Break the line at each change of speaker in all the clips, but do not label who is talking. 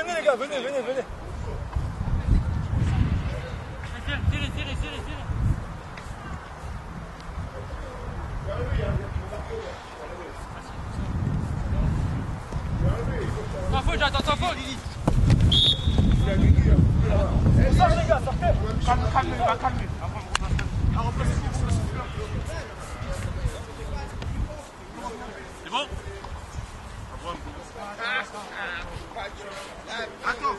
venez les gars, venez, venez, venez.
Tirez, tirez, tirez, tirez. T'en fous, j'attends, t'en fous.
On sort les gars, sortez.
Calme-lui, va calme-lui.
C'est bon?
Attends.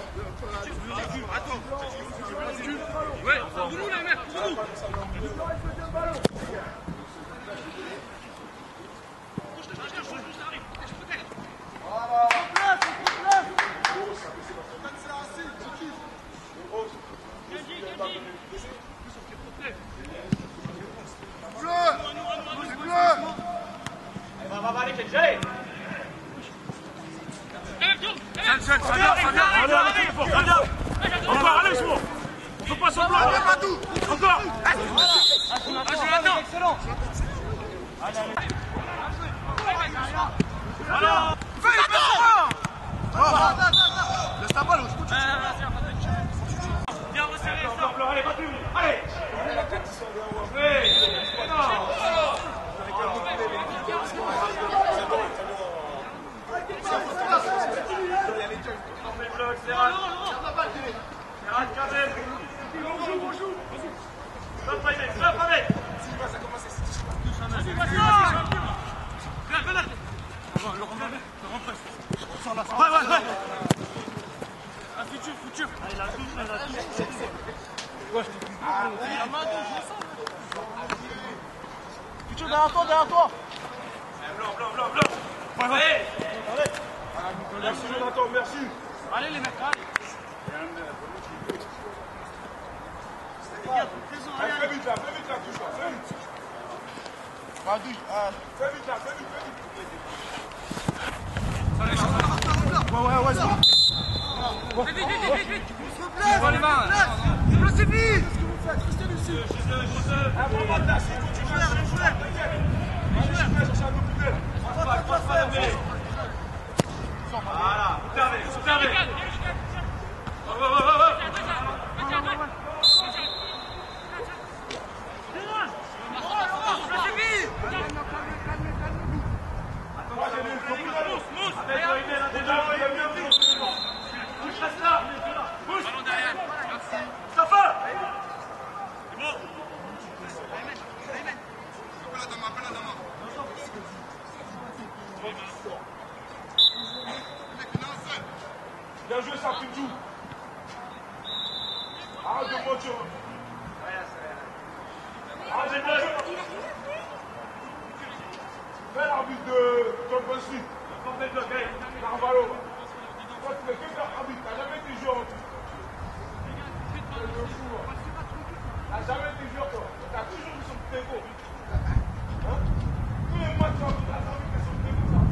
Ouais, pour nous les mecs, pour nous.
Va, allez, Kenji.
Ça vient. Encore, allez, c'est bon. On peut pas semblant. Encore.
Excellent.
Alors.
Laisse ta balle, je peux.
Bien resserré,
Allez, continue. Allez.
Futur. Allez, la touche.
Futur derrière toi.
Blanc. Allez.
Merci Jonathan, merci.
Allez les mecs, allez.
Fais vite là, touche là, fais vite. Fais vite là, fais vite.
Ouais, c'est bon.
Vite. Prends les mains.
C'est vite.
Voilà, fermez. Bien joué, ça fait tout. Arrête de mentir. Arrête de mentir. Fais l'arbitre de Champions League. Carvalho. Toi, tu fais que faire arbitre. T'as jamais été joueur. T'as jamais été joueur, toi. T'as toujours vu son défaut. Hein? Tous les matchs, t'as vu que son défaut, ça.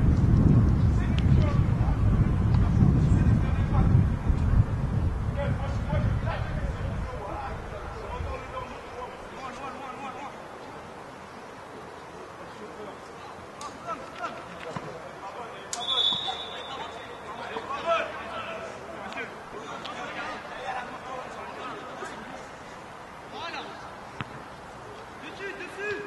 Dessus.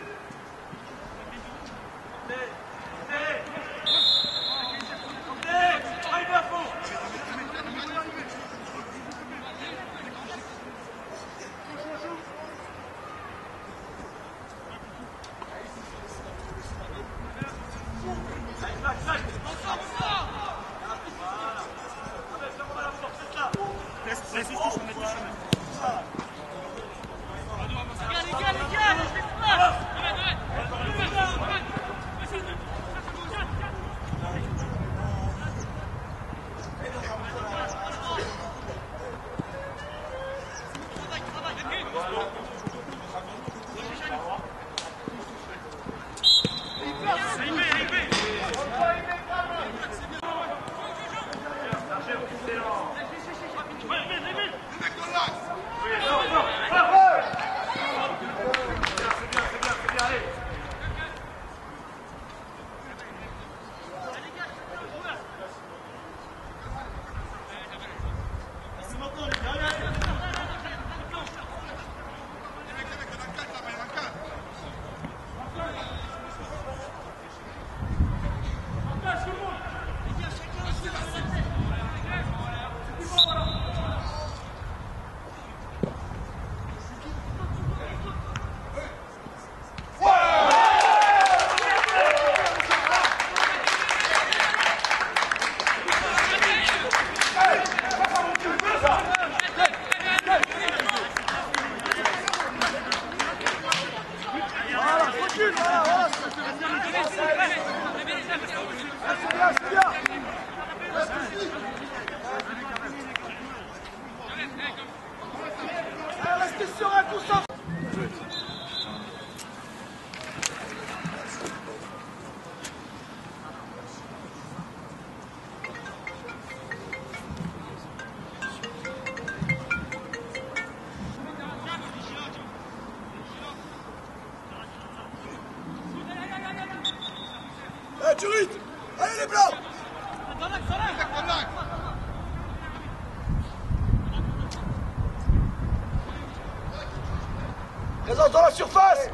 Eh, Turit! Allez les blancs! Présence dans la surface!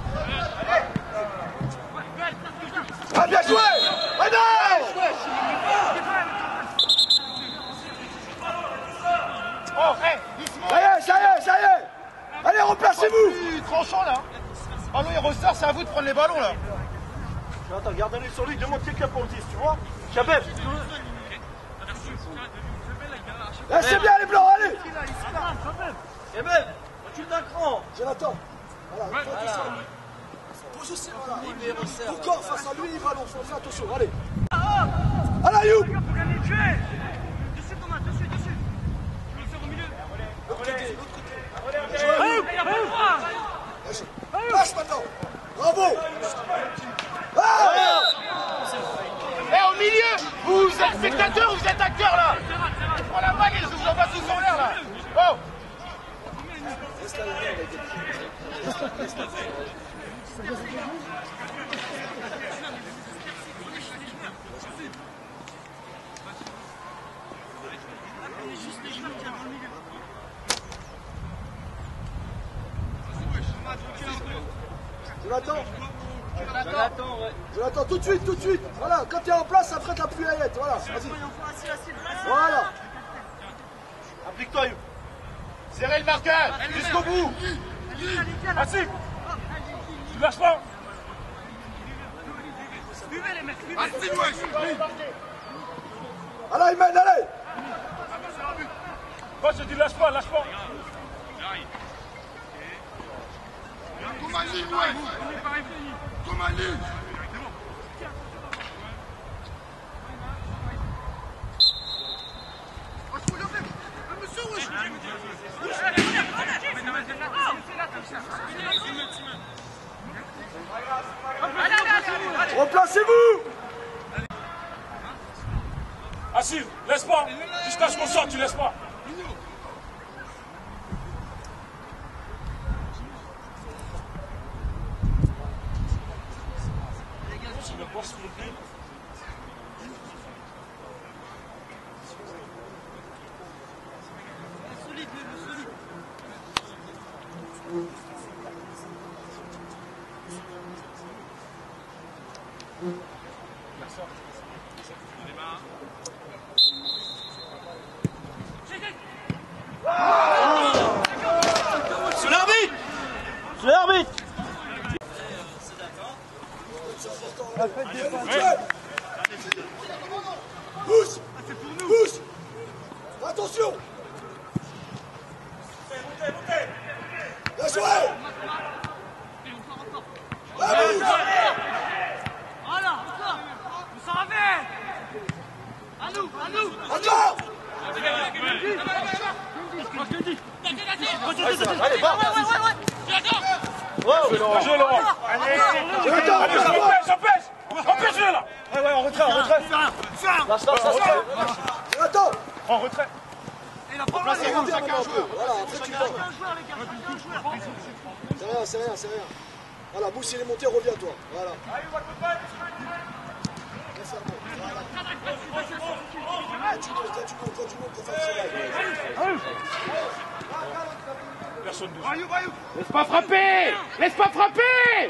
Ah, bien joué! Allez!
Oh, hey, doucement.
Ça y est! Allez, replacez-vous!
Tranchant là. Ballon il ressort, c'est à vous de prendre les ballons là.
Attends, garde l'œil sur lui, demande quelqu'un pour le 10, tu vois? Chabeb! C'est bien les blancs, allez!
Chabeb, recule d'un cran.
Jonathan! Voilà, faut juste voilà. Tout corps face à lui, il va l'enfoncer, attention, allez! Allez, Ayoub!
Dessus Thomas, dessus. Tu veux le faire au milieu.
Lâche maintenant! Bravo!
Au milieu, vous êtes spectateur ou vous êtes acteur là? Prends la balle et je vous envoie tous en l'air là. Oh!
Jonathan, tout de suite. Voilà, quand tu es en place, ça ferait de la pluiette. Voilà, vas-y. Voilà.
Applique-toi, Ayoub. Serrez le marquage jusqu'au bout.
Assis. Tu lâches pas.
Allez, Iman, allez.
Moi, je dis lâche pas.
Replacez-vous.
Assis, laisse pas. Jusqu'à ce qu'on sorte, tu laisses pas.
C'est l'arbitre.
Pousse. Attention. Bien joué.
Voilà, encore. Vous s'en rappelez. À nous.
Encore.
Allez, va.
Lâchez, Laurent. Allez, j'empêche. Empêche-le là.
Ouais, en retrait.
Jonathan.
En retrait.
Placez un joueur. Voilà, après tu vas. C'est rien. Voilà, Mousse il est monté, reviens-toi. Voilà.
Personne ne
Laisse pas frapper. Oh, laisse pas frapper,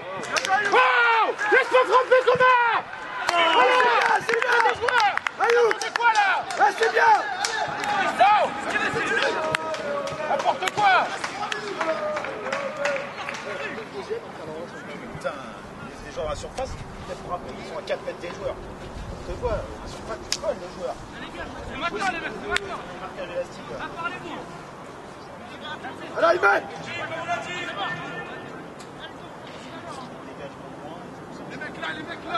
Thomas. Voilà.
C'est bien. Ayoub.
C'est quoi là?
C'est bien.
Non. N'importe quoi.
Putain, les gens à la surface, ils sont à 4 mètres des joueurs. Tu te vois, à la surface, tu vois les joueurs.
C'est maintenant, les mecs, c'est maintenant.
Marquage élastique.
Parlez-vous.
Allez, Iman.
Les mecs là.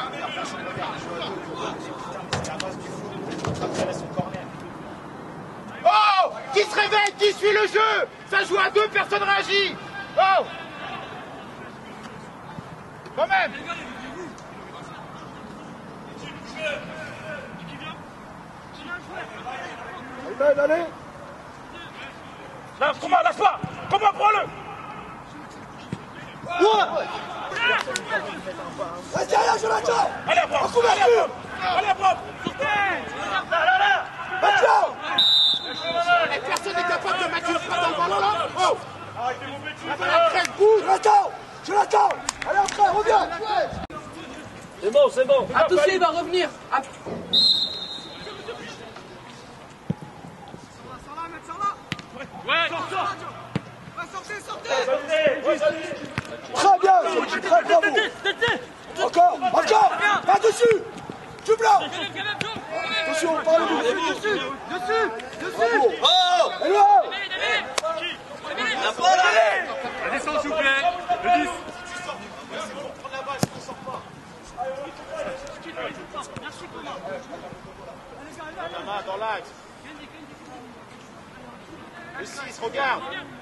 C'est la base du foot. Après, son corner.
Oh, qui se réveille, qui suit le jeu? Ça joue à deux, personne réagit.
Oh! Quand même!
Allez, allez.
Lâche, comment, lâche pas. Comment, prends-le.
Ouais. Reste derrière, Jonathan.
Allez, à propre.
Allez, à propre.
Allez, à propre. Là.
Et personne n'est capable de mettre une frappe dans le ballon là. Oh!
Arrêtez vos bêtises.
Jonathan. Allez, après, reviens.
C'est bon.
Attention, il va revenir.
Ouais, sors.
Très bien, très bravo. Encore. Pas dessus. Du blanc. Attention, parlez-vous. Dessus. Bravo.
Oh!
Éloi.
La balle, allez!
Descends, s'il vous plaît. Le 10.
La main dans l'axe. Le 6, regarde.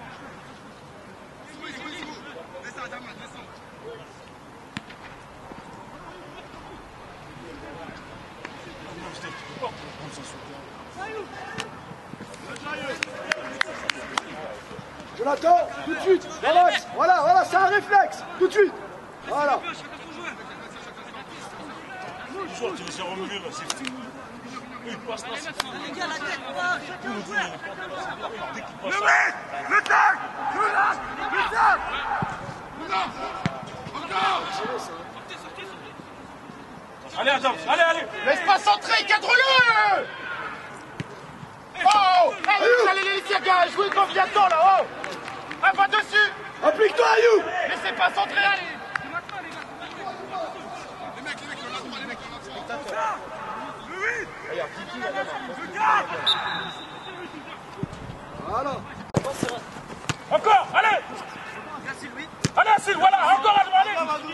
Jonathan, tout de suite. Dans l'axe. Voilà, c'est un réflexe. Tout de suite. Voilà.
Le joueur qui laisse revenir, c'est fou. Il passe là. Le tac. Allez, Adam, allez.
Laisse pas centrer, cadre-le! Oh! Allez les laisser gars, jouez comme il y a temps là, oh! Ah, va dessus!
Applique-toi, Ayou.
Laissez pas centrer, allez!
Voilà.
Encore, allez. Allez, Asile, voilà, encore, allez.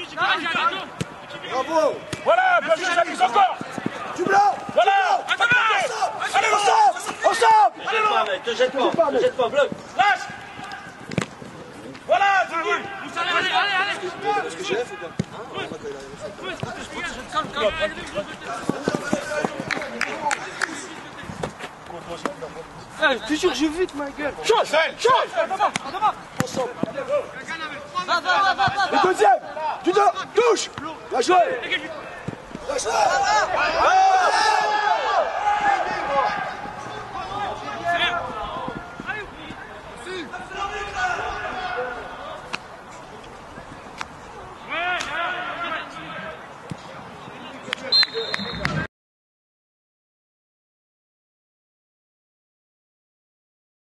Bravo.
Voilà, bien joué, Jacques, encore.
Du blanc.
Voilà. Allez,
Ensemble.
Allez, mec, te jette pas, bloc.
lâche. Voilà, Didi.
Allez.
Est-ce que j'ai fait bien?
Toujours, je vite, ma gueule.
Chose!
Ensemble.
Va.
Le deuxième. Tu te touches. Bien joué. Bien joué.